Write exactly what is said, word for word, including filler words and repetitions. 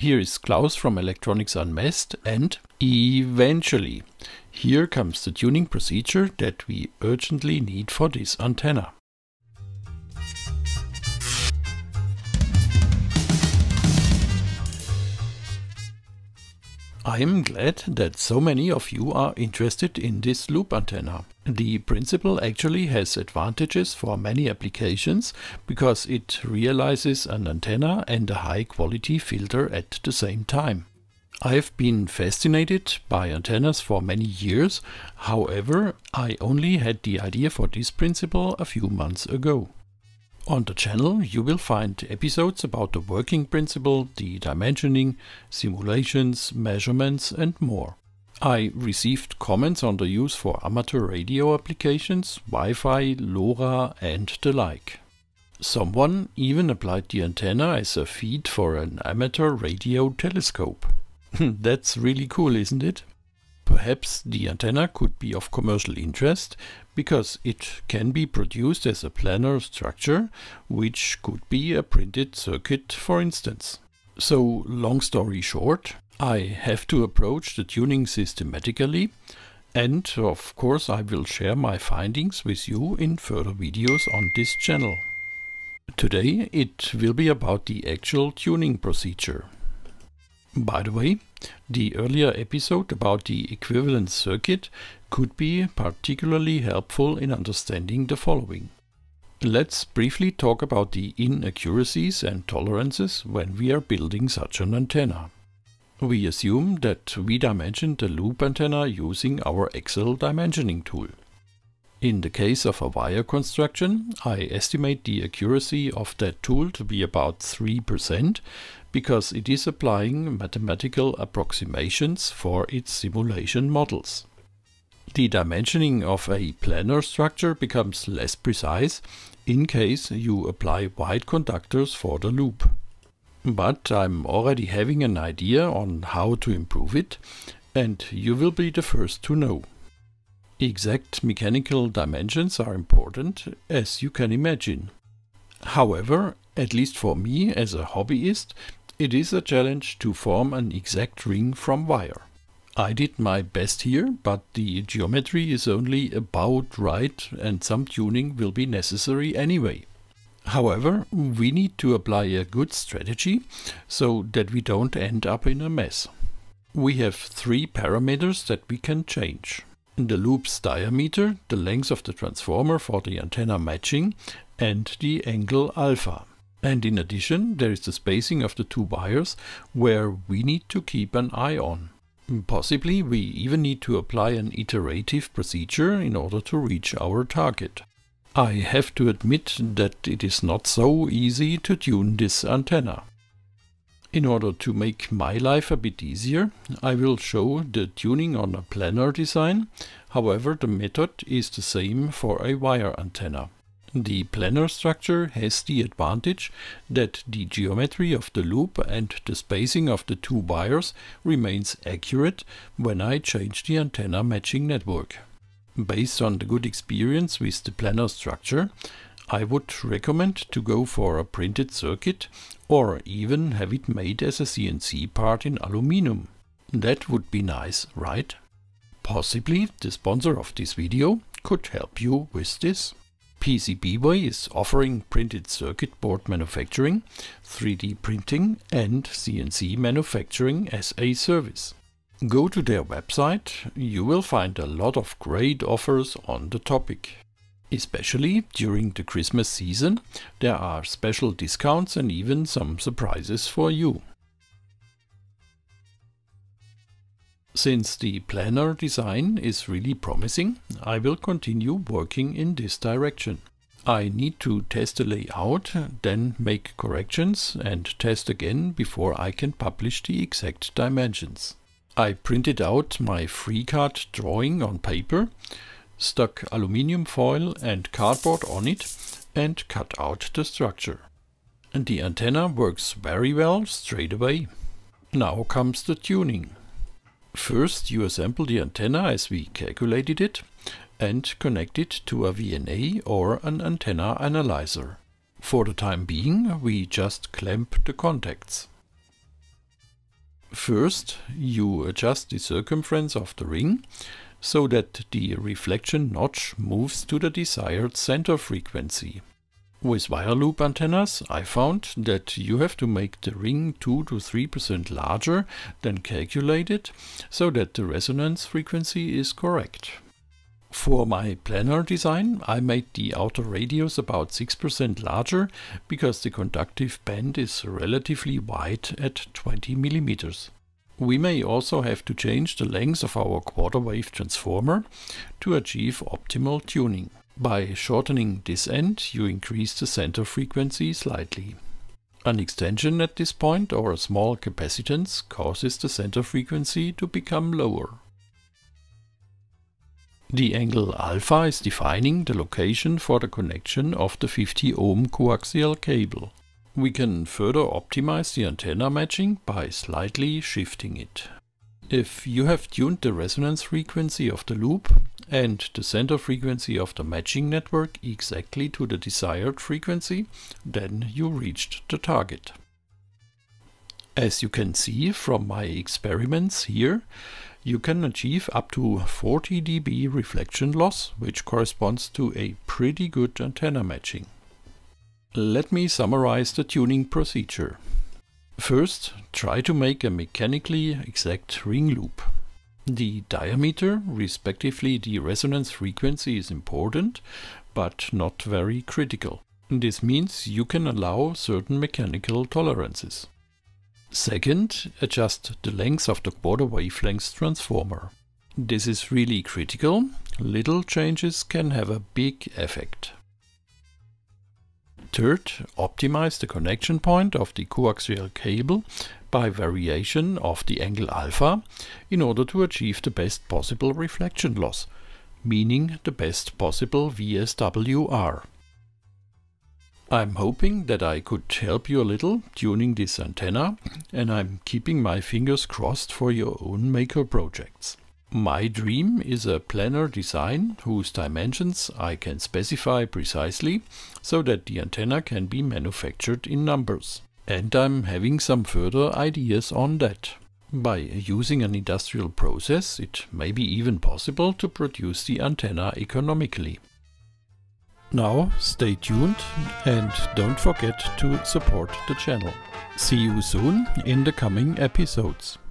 Here is Klaus from Electronics Unmessed, and eventually, here comes the tuning procedure that we urgently need for this antenna. I am glad that so many of you are interested in this loop antenna. The principle actually has advantages for many applications because it realizes an antenna and a high quality filter at the same time. I've been fascinated by antennas for many years, however, I only had the idea for this principle a few months ago. On the channel you will find episodes about the working principle, the dimensioning, simulations, measurements and more. I received comments on the use for amateur radio applications, Wi-Fi, LoRa and the like. Someone even applied the antenna as a feed for an amateur radio telescope. That's really cool, isn't it? Perhaps the antenna could be of commercial interest because it can be produced as a planar structure, which could be a printed circuit, for instance. So, long story short, I have to approach the tuning systematically, and of course I will share my findings with you in further videos on this channel. Today it will be about the actual tuning procedure. By the way, the earlier episode about the equivalent circuit could be particularly helpful in understanding the following. Let's briefly talk about the inaccuracies and tolerances when we are building such an antenna. We assume that we dimension the loop antenna using our Excel dimensioning tool. In the case of a wire construction, I estimate the accuracy of that tool to be about three percent because it is applying mathematical approximations for its simulation models. The dimensioning of a planar structure becomes less precise in case you apply wide conductors for the loop. But I'm already having an idea on how to improve it, and you will be the first to know. Exact mechanical dimensions are important, as you can imagine. However, at least for me as a hobbyist, it is a challenge to form an exact ring from wire. I did my best here, but the geometry is only about right and some tuning will be necessary anyway. However, we need to apply a good strategy so that we don't end up in a mess. We have three parameters that we can change: the loop's diameter, the length of the transformer for the antenna matching, and the angle alpha. And in addition, there is the spacing of the two wires, where we need to keep an eye on. Possibly we even need to apply an iterative procedure in order to reach our target. I have to admit that it is not so easy to tune this antenna. In order to make my life a bit easier, I will show the tuning on a planar design. However, the method is the same for a wire antenna. The planar structure has the advantage that the geometry of the loop and the spacing of the two wires remains accurate when I change the antenna matching network. Based on the good experience with the planar structure, I would recommend to go for a printed circuit or even have it made as a C N C part in aluminum. That would be nice, right? Possibly the sponsor of this video could help you with this. PCBWay is offering printed circuit board manufacturing, three D printing and C N C manufacturing as a service. Go to their website, you will find a lot of great offers on the topic. Especially during the Christmas season, there are special discounts and even some surprises for you. Since the planar design is really promising, I will continue working in this direction. I need to test the layout, then make corrections and test again before I can publish the exact dimensions. I printed out my FreeCAD drawing on paper, stuck aluminium foil and cardboard on it and cut out the structure. And the antenna works very well straight away. Now comes the tuning. First you assemble the antenna as we calculated it and connect it to a V N A or an antenna analyzer. For the time being we just clamp the contacts. First, you adjust the circumference of the ring so that the reflection notch moves to the desired center frequency. With wire loop antennas, I found that you have to make the ring two to three percent larger than calculated so that the resonance frequency is correct. For my planar design, I made the outer radius about six percent larger because the conductive band is relatively wide at twenty millimeters. We may also have to change the length of our quarter wave transformer to achieve optimal tuning. By shortening this end, you increase the center frequency slightly. An extension at this point or a small capacitance causes the center frequency to become lower. The angle alpha is defining the location for the connection of the fifty ohm coaxial cable. We can further optimize the antenna matching by slightly shifting it. If you have tuned the resonance frequency of the loop and the center frequency of the matching network exactly to the desired frequency, then you reached the target. As you can see from my experiments here, you can achieve up to forty d B reflection loss, which corresponds to a pretty good antenna matching. Let me summarize the tuning procedure. First, try to make a mechanically exact ring loop. The diameter, respectively the resonance frequency, is important, but not very critical. This means you can allow certain mechanical tolerances. Second, adjust the length of the quarter wavelength transformer. This is really critical. Little changes can have a big effect. Third, optimize the connection point of the coaxial cable by variation of the angle alpha in order to achieve the best possible reflection loss, meaning the best possible V S W R. I'm hoping that I could help you a little tuning this antenna, and I'm keeping my fingers crossed for your own maker projects. My dream is a planar design whose dimensions I can specify precisely so that the antenna can be manufactured in numbers. And I'm having some further ideas on that. By using an industrial process, it may be even possible to produce the antenna economically. Now stay tuned and don't forget to support the channel. See you soon in the coming episodes.